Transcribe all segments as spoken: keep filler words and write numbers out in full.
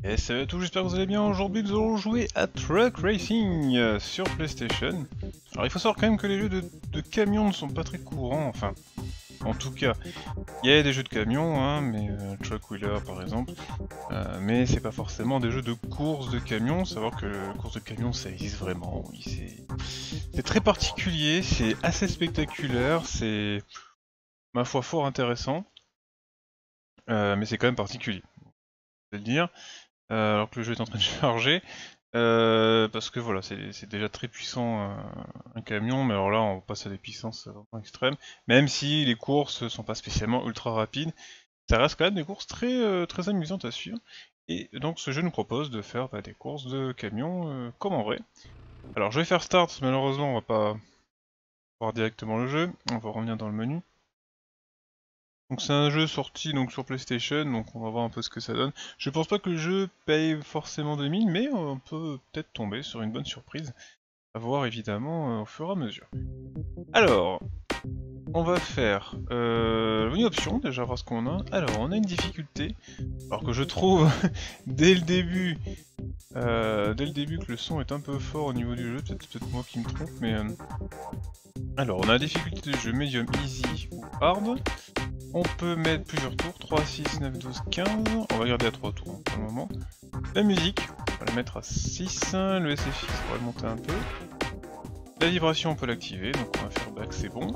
Et salut à tous, j'espère que vous allez bien. Aujourd'hui nous allons jouer à Truck Racing euh, sur PlayStation. Alors il faut savoir quand même que les jeux de, de camions ne sont pas très courants, enfin... En tout cas, il y a des jeux de camions, hein, mais euh, Truck Wheeler par exemple, euh, mais c'est pas forcément des jeux de course de camions. Savoir que la course de camions ça existe vraiment, oui, c'est... C'est très particulier, c'est assez spectaculaire, c'est... ma foi fort intéressant, euh, mais c'est quand même particulier, je vais le dire. Euh, alors que le jeu est en train de charger, euh, parce que voilà, c'est déjà très puissant euh, un camion, mais alors là on passe à des puissances vraiment extrêmes, même si les courses sont pas spécialement ultra rapides, ça reste quand même des courses très, euh, très amusantes à suivre, et donc ce jeu nous propose de faire bah, des courses de camions euh, comme en vrai. Alors je vais faire start, malheureusement on va pas voir directement le jeu, on va revenir dans le menu. Donc c'est un jeu sorti donc sur PlayStation, donc on va voir un peu ce que ça donne. Je pense pas que le jeu paye forcément deux mille, mais on peut peut-être tomber sur une bonne surprise. À voir évidemment euh, au fur et à mesure. Alors, on va faire euh, une option, déjà voir ce qu'on a. Alors, on a une difficulté, alors que je trouve dès le début, euh, dès le début que le son est un peu fort au niveau du jeu, peut-être peut-être moi qui me trompe, mais... Euh... Alors, on a la difficulté de jeu medium, easy ou hard. On peut mettre plusieurs tours, trois, six, neuf, douze, quinze, on va garder à trois tours pour le moment. La musique, on va la mettre à six, le S F X, on va le monter un peu. La vibration, on peut l'activer, donc on va faire back, c'est bon.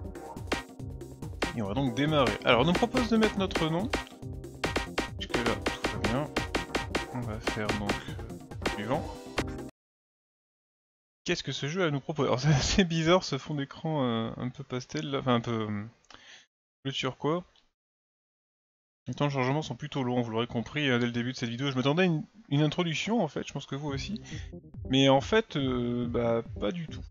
Et on va donc démarrer. Alors, on nous propose de mettre notre nom. Jusque là, tout va bien. On va faire donc euh, suivant. Qu'est-ce que ce jeu a à nous proposer? Alors c'est assez bizarre ce fond d'écran euh, un peu pastel, là. Enfin un peu... Euh, le turquoise. Les temps de chargement sont plutôt longs, vous l'aurez compris euh, dès le début de cette vidéo. Je m'attendais à une, une introduction en fait, je pense que vous aussi. Mais en fait, euh, bah pas du tout.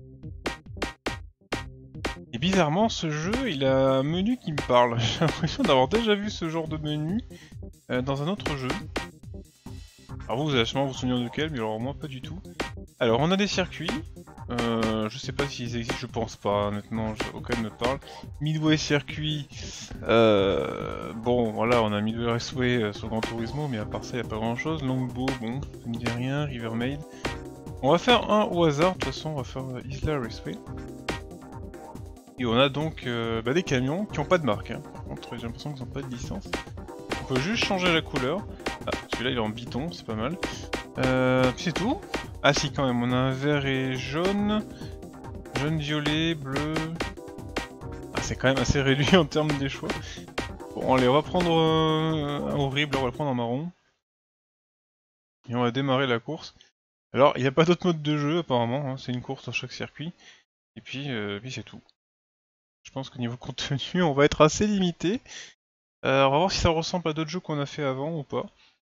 Et bizarrement, ce jeu, il a un menu qui me parle. J'ai l'impression d'avoir déjà vu ce genre de menu euh, dans un autre jeu. Alors vous, vous allez sûrement vous souvenir de quel, mais alors moi pas du tout. Alors on a des circuits. Euh, je sais pas s'ils existent, je pense pas, honnêtement, aucun ne me parle. Midway circuit, euh, bon voilà, on a Midway Raceway euh, sur Gran Turismo, mais à part ça, y a pas grand chose. Longbow, bon, ça me dit rien, Rivermaid. On va faire un au hasard, de toute façon, on va faire euh, Isla Raceway. Et on a donc euh, bah, des camions qui ont pas de marque, hein. Par contre, j'ai l'impression qu'ils ont pas de licence. On peut juste changer la couleur. Ah, celui-là il est en biton, c'est pas mal. Euh, c'est tout. Ah si, quand même, on a un vert et jaune, jaune, violet, bleu... Ah, c'est quand même assez réduit en termes des choix. Bon, allez, on va prendre euh, un horrible, on va le prendre en marron. Et on va démarrer la course. Alors, il n'y a pas d'autre mode de jeu, apparemment, hein. C'est une course dans chaque circuit. Et puis, euh, puis c'est tout. Je pense que niveau contenu, on va être assez limité. Euh, on va voir si ça ressemble à d'autres jeux qu'on a fait avant ou pas.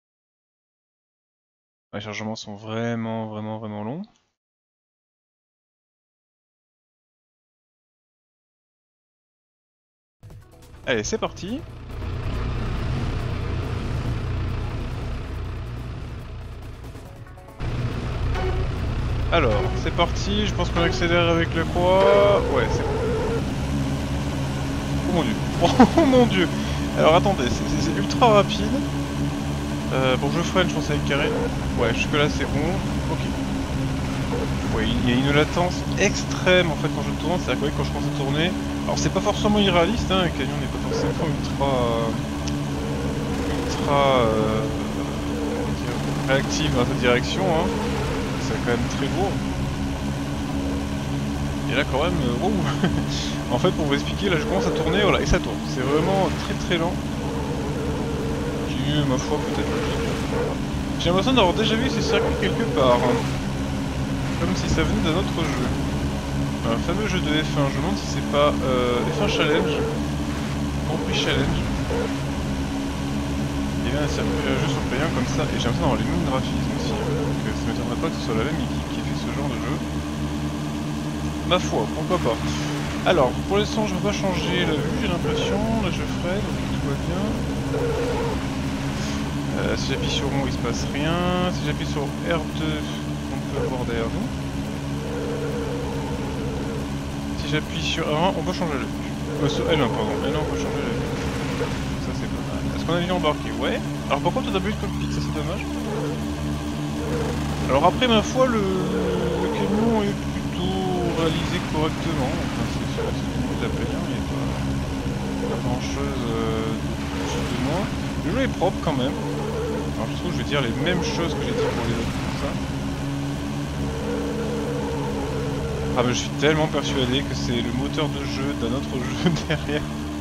Les chargements sont vraiment, vraiment, vraiment longs. Allez, c'est parti. Alors, c'est parti, je pense qu'on accélère avec la croix. Ouais, c'est bon. Oh mon dieu. Oh mon dieu. Alors attendez, c'est ultra rapide. Euh, bon, je freine, je pense avec carré. Ouais, jusque là c'est bon. Ok. Ouais, il y a une latence extrême en fait quand je tourne, c'est-à-dire que quand je commence à tourner... Alors c'est pas forcément irréaliste, hein, le camion n'est pas forcément ultra... ultra... Euh, réactif dans sa direction, hein. C'est quand même très lourd. Et là quand même... Euh, wow. En fait pour vous expliquer, là je commence à tourner, voilà, et ça tourne. C'est vraiment très très lent. Qui, ma foi, peut-être logique. J'ai l'impression d'avoir déjà vu ces circuits quelque part. Hein. Comme si ça venait d'un autre jeu. Un fameux jeu de F un, je me demande si c'est pas euh, F un Challenge. Grand Prix Challenge. Il y avait un circuit un jeu sur Play un comme ça, et j'ai l'impression d'avoir les mêmes graphismes aussi. Donc euh, ça m'étonnerait pas que ce soit la même équipe qui ait fait ce genre de jeu. Ma foi, pourquoi pas. Alors, pour l'instant je ne veux pas changer la vue, j'ai l'impression. Là je freine, donc tout va bien. Euh, si j'appuie sur rond, il se passe rien. Si j'appuie sur R deux, on peut avoir derrière nous. Si j'appuie sur R un, on peut changer la vue. Euh, sur L un, pardon. L un, on peut changer la vue. Ça, c'est pas mal. Est-ce qu'on a vu embarqué? Ouais. Alors par contre, t'as plus de cockpit, ça c'est dommage. Alors après, ma foi, le, le camion est plutôt réalisé correctement. Enfin, c'est sur ce niveau de la Pléiade, il n'y a pas, pas grand chose euh, de plus ou de moins. Le jeu est propre quand même. Alors je trouve que je vais dire les mêmes choses que j'ai dit pour les autres comme ça. Ah mais je suis tellement persuadé que c'est le moteur de jeu d'un autre jeu derrière.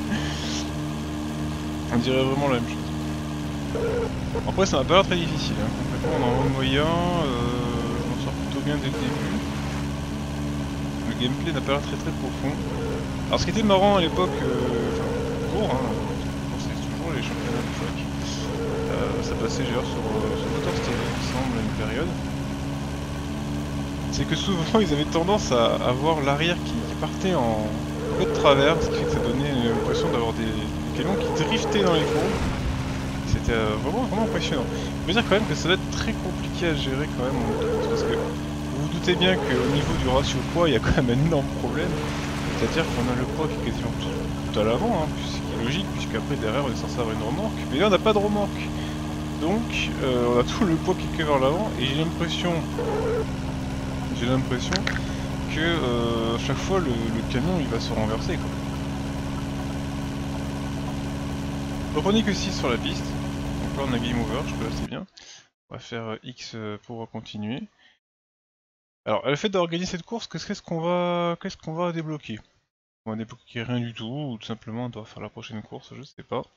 On dirait vraiment la même chose. Après ça m'a pas l'air très difficile, hein. Complètement en mode moyen, euh, je m'en sors plutôt bien dès le début. Le gameplay n'a pas l'air très très profond. Alors ce qui était marrant à l'époque, euh, enfin toujours, hein, c'est toujours les championnats de choc, euh, ça passait genre sur, euh, sur moteur stéréo il me semble à une période. C'est que souvent ils avaient tendance à avoir l'arrière qui, qui partait en peu de travers, ce qui fait que ça donnait l'impression d'avoir des, des camions qui driftaient dans les courbes. C'était euh, vraiment, vraiment impressionnant. Je veux dire quand même que ça doit être très compliqué à gérer quand même en autocourse, parce que vous vous doutez bien qu'au niveau du ratio poids, il y a quand même un énorme problème. C'est-à-dire qu'on a le poids qui est quasiment tout, tout à l'avant, hein, ce qui est logique, puisqu'après derrière on est censé avoir une remorque. Mais là on n'a pas de remorque. Donc euh, on a tout le poids qui est vers l'avant, et j'ai l'impression... J'ai l'impression que euh, chaque fois le, le camion il va se renverser quoi. Donc on n'est que six sur la piste. Donc là on a game over, je peux assez bien. On va faire X pour continuer. Alors le fait d'organiser cette course, qu'est-ce qu'on va qu'est-ce qu'on va débloquer? On va débloquer rien du tout, ou tout simplement on doit faire la prochaine course, je sais pas.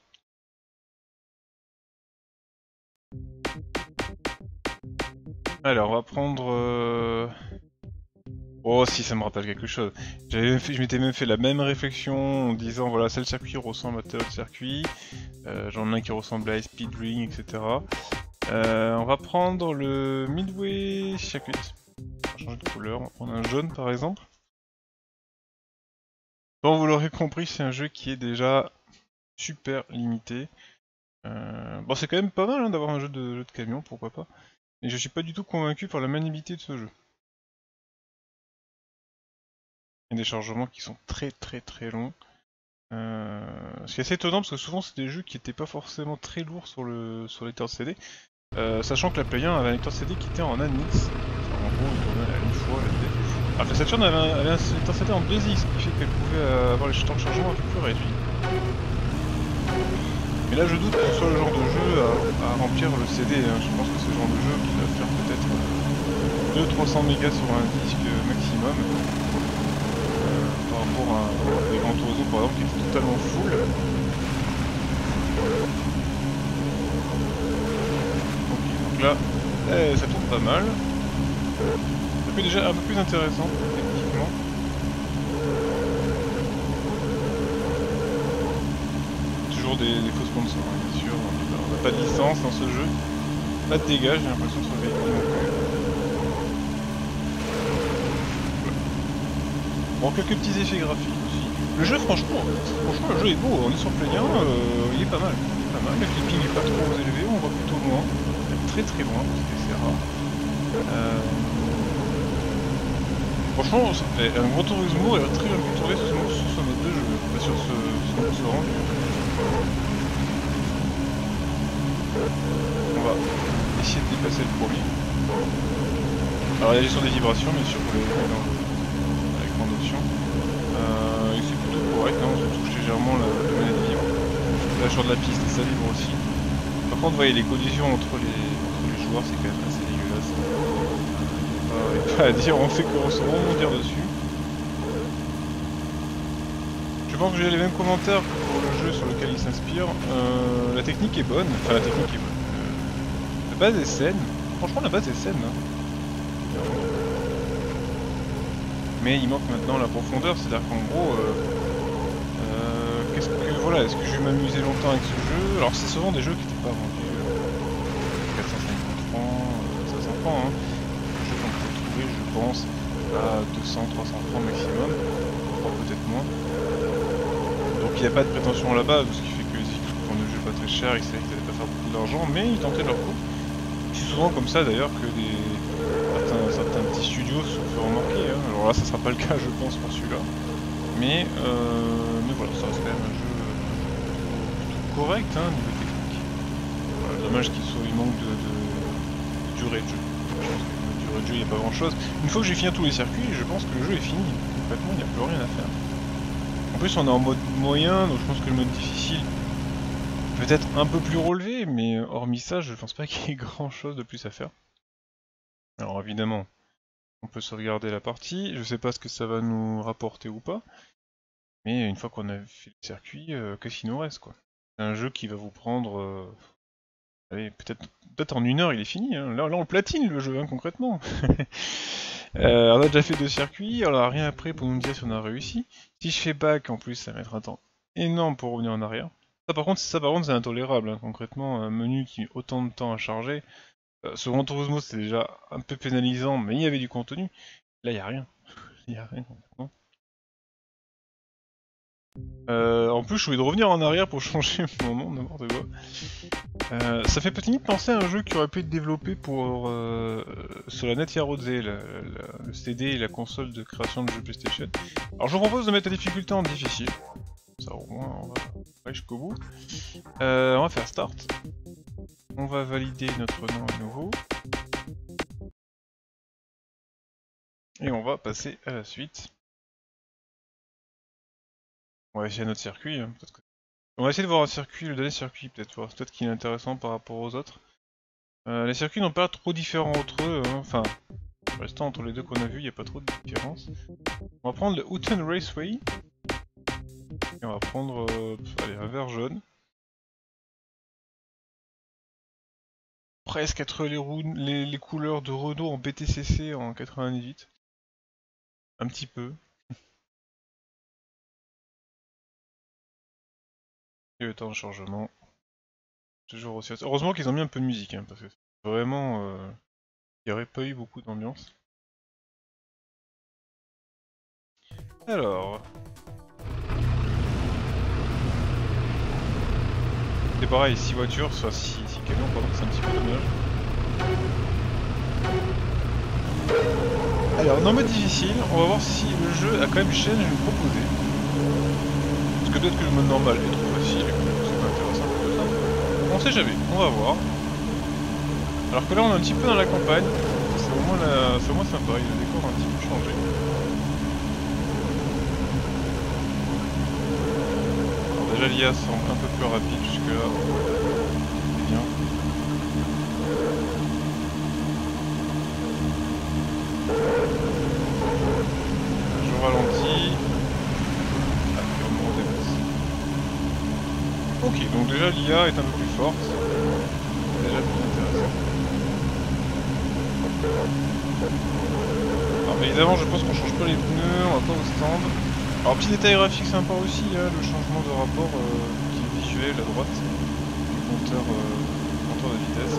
Alors on va prendre... Euh... Oh si, ça me rappelle quelque chose. J'avais fait, je m'étais même fait la même réflexion en disant voilà, tel circuit ressemble à tel autre circuit. Euh, J'en ai un qui ressemble à Speed Ring, et cetera. Euh, on va prendre le Midway Circuit. On va changer de couleur, on va prendre un jaune par exemple. Bon, vous l'aurez compris, c'est un jeu qui est déjà super limité. Euh, bon, c'est quand même pas mal hein, d'avoir un jeu de, jeu de camion, pourquoi pas. Et je suis pas du tout convaincu par la maniabilité de ce jeu. Il y a des chargements qui sont très très très longs. Euh, ce qui est assez étonnant parce que souvent c'est des jeux qui étaient pas forcément très lourds sur le sur les lecteurs C D. Euh, sachant que la Play un avait un lecteur C D qui était en Anix. En gros il tournait à une fois la télé. Alors que la Saturn avait un, avait un lecteur C D en deux X, ce qui fait qu'elle pouvait avoir les temps de chargement un peu plus réduits. Mais là je doute que ce soit le genre de jeu à, à remplir le C D, hein. Je pense que c'est le genre de jeu qui va faire peut-être deux à trois cents mégas sur un disque maximum. Par rapport à des Gran Turismo par exemple qui est totalement full. Ok, donc là, eh, ça tourne pas mal. Ça fait déjà un peu plus intéressant techniquement. Toujours des, des faux sponsors, hein, bien sûr. On n'a pas de licence dans ce jeu. Pas de dégâts, j'ai l'impression sur le véhicule non plus. Bon, quelques petits effets graphiques aussi. Le jeu, franchement, franchement, le jeu est beau. On est sur Play un, euh, il est pas mal. Il est pas mal. Le clipping est pas trop élevé, on va plutôt loin. Très très loin, parce que c'est rare. Euh... Franchement, un Gran Turismo est très bien pu tourner sur ce mode de jeu, pas sur ce, ce mode de rendu. On va essayer de dépasser le premier. Alors il y a la gestion des vibrations, bien sûr, pour les dans avec grande option. Euh, et c'est plutôt correct, hein, on se touche légèrement la, la manette vibre. Là sur de la piste, ça vibre aussi. Par contre, vous voyez, les collisions entre les, entre les joueurs, c'est quand même assez dégueulasse. Euh, pas à dire, on fait que rebondir dessus. Je pense que j'ai les mêmes commentaires que pour le jeu sur lequel il s'inspire. Euh, la technique est bonne, enfin la technique est bonne. Euh, la base est saine, franchement la base est saine. Hein. Mais il manque maintenant la profondeur, c'est-à-dire qu'en gros, euh, euh, qu'est-ce que voilà, est-ce que je vais m'amuser longtemps avec ce jeu? Alors c'est souvent des jeux qui n'étaient pas vendus euh, quatre cent cinquante francs, euh, cinq cents francs. Hein. Un jeu qu'on peut trouver, je pense, à deux cents à trois cents francs maximum, voire peut-être moins. Donc il n'y a pas de prétention là-bas, ce qui fait que les équipes qui font des jeux pas très chers, ils savaient qu'ils n'allaient pas faire beaucoup d'argent, mais ils tentaient leur coup. C'est souvent comme ça d'ailleurs que des certains, certains petits studios se font remarquer. Hein. Alors là, ça sera pas le cas, je pense, pour celui-là. Mais, euh, mais voilà, ça reste quand même un jeu plutôt correct hein, niveau technique. voilà, dommage qu'il soit, il manque de, de, de durée de jeu. Je pense que de durée de jeu il n'y a pas grand chose. Une fois que j'ai fini tous les circuits, je pense que le jeu est fini. Concrètement, il n'y a plus rien à faire. En plus on est en mode moyen, donc je pense que le mode difficile peut-être un peu plus relevé, mais hormis ça, je pense pas qu'il y ait grand chose de plus à faire. Alors évidemment, on peut sauvegarder la partie, je sais pas ce que ça va nous rapporter ou pas, mais une fois qu'on a fait le circuit, euh, qu'est-ce qu'il nous reste quoi. C'est un jeu qui va vous prendre... Euh... Allez, peut-être peut-être en une heure il est fini, hein. là, là on platine le jeu hein, concrètement. euh, on a déjà fait deux circuits, on a rien après pour nous dire si on a réussi. Si je fais back en plus ça va mettre un temps énorme pour revenir en arrière. Ça par contre, ça, par contre c'est intolérable, hein. Concrètement un menu qui met autant de temps à charger. Euh, sur Gran Turismo c'était déjà un peu pénalisant mais il y avait du contenu. Là il n'y a rien. Il n'y a rien concrètement. Euh, en plus je voulais de revenir en arrière pour changer mon nom, n'importe quoi. Euh, ça fait peut-être penser à un jeu qui aurait pu être développé pour euh, sur la Net Yaroze, le C D et la console de création de jeux PlayStation. Alors je vous propose de mettre la difficulté en difficile. Ça au moins on va aller jusqu'au bout. Euh, on va faire start. On va valider notre nom à nouveau. Et on va passer à la suite. On va essayer notre circuit. Hein. Que... On va essayer de voir un circuit, le dernier circuit peut-être, voir peut-être qu'il est intéressant par rapport aux autres. Euh, les circuits n'ont pas trop différents entre eux, hein. Enfin, pour l'instant entre les deux qu'on a vus, il n'y a pas trop de différence. On va prendre le Houghton Raceway. Et on va prendre euh, allez, un vert jaune. Presque être les, les, les couleurs de Renault en B T C C en quatre-vingt-dix-huit. Un petit peu. Et le temps de chargement. Toujours aussi... Heureusement qu'ils ont mis un peu de musique, hein, parce que vraiment, euh, il n'y aurait pas eu beaucoup d'ambiance. Alors... C'est pareil, six voitures, soit six camions, pardon, c'est un petit peu dommage. Alors, dans mode difficile, on va voir si le jeu a quand même chaîne à nous proposer. Parce que peut-être que le mode normal est trop facile, c'est pas intéressant que ça. On sait jamais, on va voir. Alors que là on est un petit peu dans la campagne, c'est au moins, la... au moins sympa, le décor a un petit peu changé. Alors déjà l'I A semble un peu plus rapide jusque là, c'est bien. Je ralentis. Ah, puis on me dépasse. Ok, donc déjà l'I A est un peu plus forte. C'est déjà plus intéressant. Alors évidemment je pense qu'on change pas les pneus, on va pas au stand. Alors petit détail graphique sympa aussi, hein, le changement de rapport euh, qui est visuel à droite du compteur, euh, compteur de vitesse.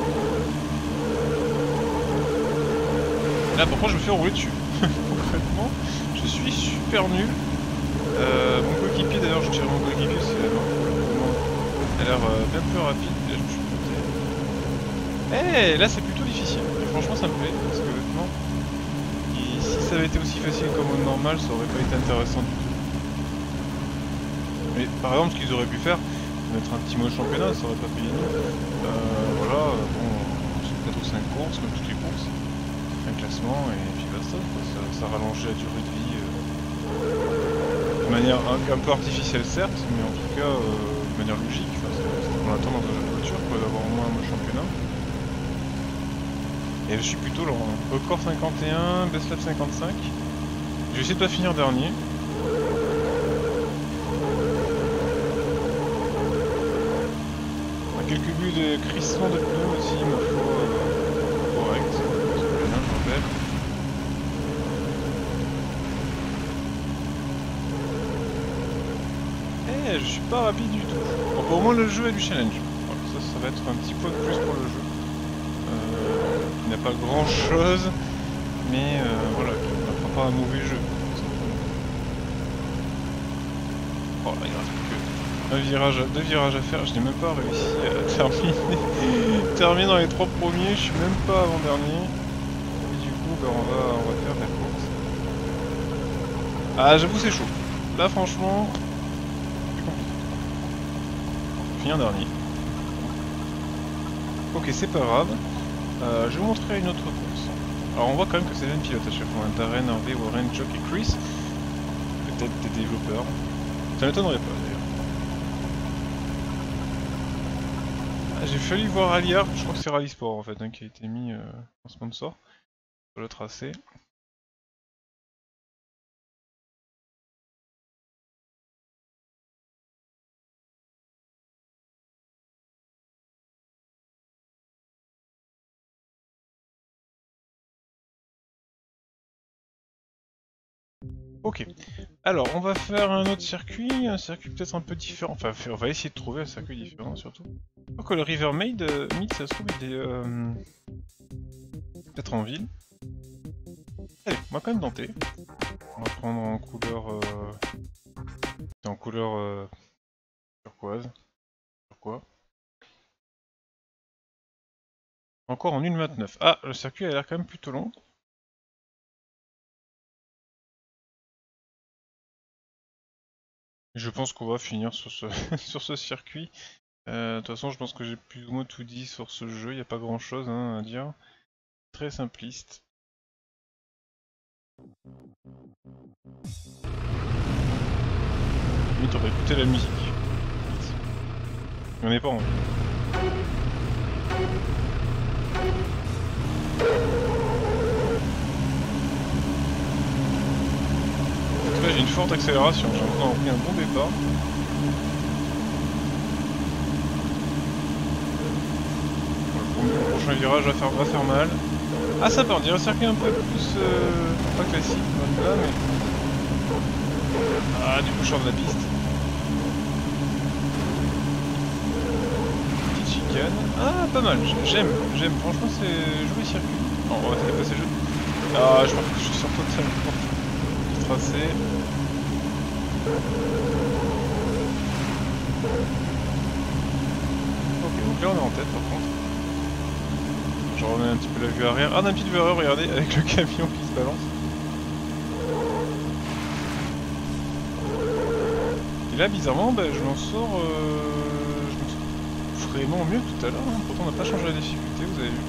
Et là par contre je me fais rouler dessus. Concrètement, je suis super nul. Euh, mon coéquipier d'ailleurs, je tire mon coéquipier, c'est la main. Elle a l'air euh, bien plus rapide, là je me suis planté. Eh, là c'est plutôt difficile, et franchement ça me plaît, parce que honnêtement, si ça avait été aussi facile comme au normal, ça aurait pas été intéressant du tout. Mais par exemple, ce qu'ils auraient pu faire, mettre un petit mode championnat, ça aurait pas payé nous. Euh, voilà, bon, c'est quatre ou cinq courses, comme toutes les courses, un classement, et puis basta, ça, ça rallongeait la durée de vie euh, de manière un, un peu artificielle certes, mais en tout cas euh, de manière logique. Enfin, c'est ce qu'on attend dans un jeu de voiture, quoi, d'avoir au moins un mode championnat. Et je suis plutôt lent, hein. Record cinquante et un, best lap cinquante-cinq. Je vais essayer de pas finir dernier. On a quelques buts de crissement de pneus aussi, il me faut euh, correct. C'est bien, je rappelle. Eh, je suis pas rapide du tout. Bon, bah, au moins le jeu a du challenge. Donc, ça, ça va être un petit point de plus pour le jeu. Il n'y a pas grand chose, mais euh, voilà, qui ne fera pas un mauvais jeu. Oh là, il reste plus que un virage, deux virages à faire, je n'ai même pas réussi à terminer. terminer dans les trois premiers, je suis même pas avant-dernier. Et du coup, bah, on, va, on va faire la course. Ah, j'avoue, c'est chaud. Là, franchement, c'est compliqué. Finir dernier. Ok, c'est pas grave. Euh, je vais vous montrer une autre course. Alors on voit quand même que c'est le même pilote à chaque fois. Darren, Harvey, Warren, Jock et Chris. Peut-être des développeurs. Ça m'étonnerait pas d'ailleurs. Ah, j'ai failli voir Aliar, je crois que c'est Rally Sport en fait hein, qui a été mis euh, en sponsor sur le tracé. Ok, alors on va faire un autre circuit, un circuit peut-être un peu différent, enfin on va essayer de trouver un circuit différent surtout. Je crois que le River Maid, euh, Mead, ça se trouve il est euh, peut-être en ville. Allez, on va quand même tenter. On va prendre en couleur... Euh... en couleur euh... turquoise. Pourquoi? Encore en une vingt-neuf. Ah, le circuit a l'air quand même plutôt long. Je pense qu'on va finir sur ce, sur ce circuit. Euh, de toute façon, je pense que j'ai plus ou moins tout dit sur ce jeu, il n'y a pas grand chose hein, à dire. Très simpliste. Limite, on va écouter la musique. On n'est pas envie. En tout cas, j'ai une forte accélération, j'ai encore pris un bon départ. Le prochain virage va faire, va faire mal. Ah, ça part, on dirait un circuit un peu plus... Euh, pas classique, là, mais... Ah, du coup, je sors de la piste. Petite chicane. Ah, pas mal, j'aime, j'aime. Franchement, c'est joli circuit. Non, on va essayer de passer le jeu. Ah, je crois que je suis sur totalement du tracé. Ok, donc là, on est en tête, par contre. Je remets un petit peu la vue arrière. Ah, on a une petite vue arrière, regardez, avec le camion qui se balance. Et là, bizarrement, bah, je m'en sors, euh, je m'en sors vraiment mieux que tout à l'heure. Hein. Pourtant, on n'a pas changé la difficulté, vous avez vu.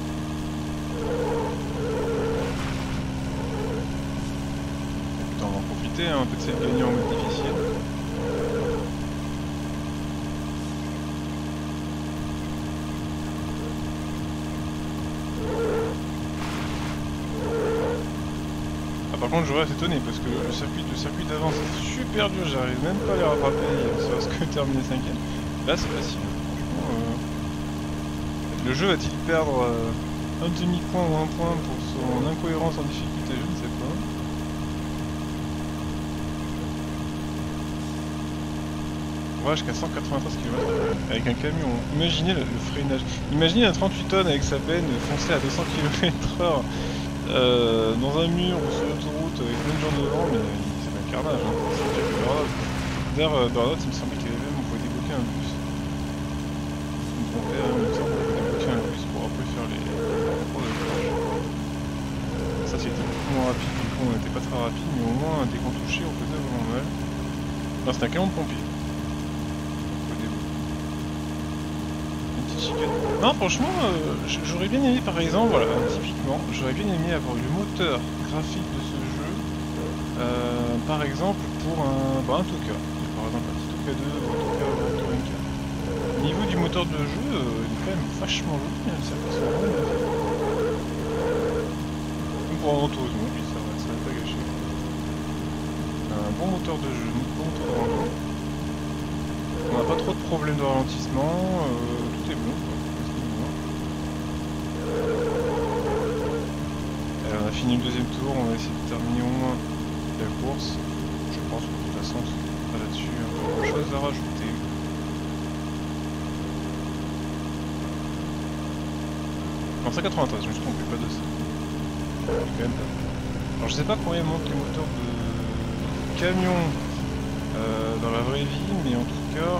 Putain, on va en profiter, hein, peut-être c'est de gagner en mode difficile. Par contre, je reste étonné parce que le circuit, le circuit d'avant c'est super dur, j'arrive même pas à les rattraper, ça va que terminer cinquième. Là c'est facile, franchement. Euh... Le jeu va-t-il perdre euh, un demi-point ou un point pour son incohérence en difficulté, je ne sais pas. On va jusqu'à cent quatre-vingt-treize kilomètres avec un camion. Imaginez le, le freinage. Imaginez un trente-huit tonnes avec sa benne foncer à deux cents kilomètres heure. Euh, dans un mur ou sur l'autoroute avec plein de gens devant, mais c'est un carnage. Hein. D'ailleurs, euh, Burnout, il me semblait qu'il y avait même, on pouvait débloquer un bus. Je me trompais, hein, il me semble qu'on pouvait débloquer un bus pour après faire les contrôles de crash. Ça, c'était beaucoup moins rapide, du coup, on n'était pas très rapide, mais au moins, dès qu'on touchait, on faisait vraiment mal. Non, c'était un camion de pompier. Non, franchement, euh, j'aurais bien aimé, par exemple, voilà, typiquement, j'aurais bien aimé avoir le moteur graphique de ce jeu, euh, par exemple, pour un, bah, un Toka, par exemple un petit Toka deux ou un Toka Touring quatre. Au niveau du moteur de jeu, euh, il est quand même vachement joli, hein, ça passe vraiment bien. Comme pour un Auto, oui, ça va, ça va pas gâcher. Un bon moteur de jeu, un bon moteur de ralentissement. On n'a pas trop de problèmes de ralentissement, euh, tout est bon. Alors, on a fini le deuxième tour, on va essayer de terminer au moins la course. Je pense que de toute façon, pas là-dessus, il y a pas grand chose à rajouter. Non, cent quatre-vingt-treize, je me suis trompé, pas de ça. Quand même pas. Alors, je sais pas combien montent les moteurs de camion euh, dans la vraie vie, mais en tout cas.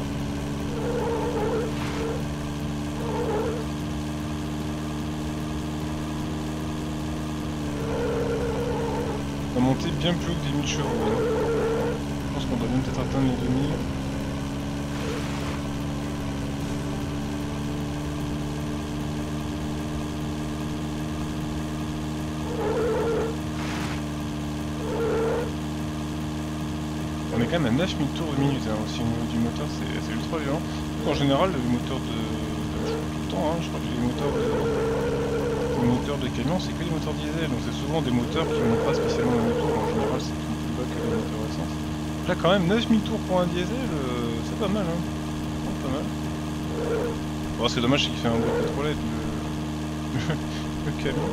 On va monter bien plus haut que des mille chevaux. Hein. Je pense qu'on doit même peut-être atteindre les deux mille. est quand même à neuf mille tours de minute, hein, aussi au niveau du moteur, c'est ultra violent. En général, le moteur de... de tout le temps, hein, je crois que les moteurs de... les moteurs de camion, c'est que des moteurs diesel, donc c'est souvent des moteurs qui n'ont pas spécialement un moteur, en général c'est tout plus bas que les moteurs essence. Là quand même, neuf mille tours pour un diesel, euh, c'est pas mal, hein. C'est pas mal. Bon, c'est dommage, c'est qu'il fait un bruit pétrolette, le... le camion.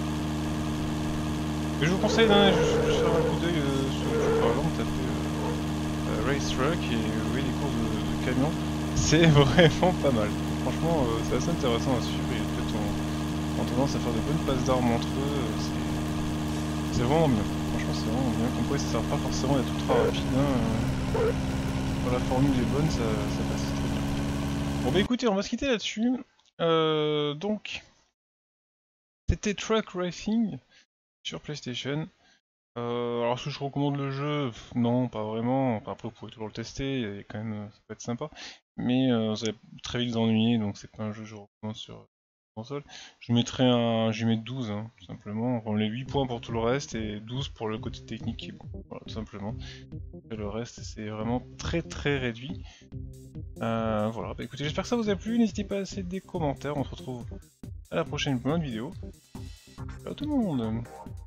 Mais je vous conseille d'aller juste faire un coup d'œil euh, sur YouTube par exemple, taper euh, Race Truck et euh, vous voyez les courses de, de camions. C'est vraiment pas mal. Franchement, euh, c'est assez intéressant à suivre et peut-être on, on a tendance à faire de bonnes passes d'armes entre eux. Euh, c'est vraiment bien. Franchement, c'est vraiment bien. Comme quoi, ça sert pas forcément d'être ultra rapide. Hein, euh, quand la formule est bonne, ça, ça passe très bien. Bon, bah écoutez, on va se quitter là-dessus. Euh, donc, c'était Truck Racing sur PlayStation. Euh, alors est-ce que je recommande le jeu? Pff, non, pas vraiment. Enfin, après vous pouvez toujours le tester, et quand même ça peut être sympa. Mais euh, vous allez très vite vous ennuyer, donc c'est pas un jeu que je recommande sur console. Je mettrais un. Je vais mettre douze, hein, tout simplement. On les huit points pour tout le reste et douze pour le côté technique qui est bon. Voilà, tout simplement. Et le reste c'est vraiment très très réduit. Euh, voilà, bah écoutez, j'espère que ça vous a plu. N'hésitez pas à laisser des commentaires. On se retrouve à la prochaine pour une autre vidéo. Ciao tout le monde!